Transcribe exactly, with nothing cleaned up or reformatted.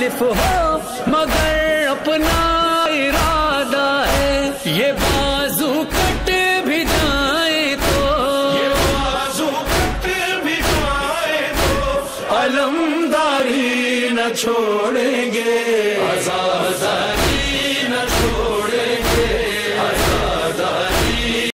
मुखालिफ हो मगर अपना इरादा है। ये बाजू कट भी जाए तो, ये बाजू कट भी जाए तो अलमदारी न छोड़ेंगे।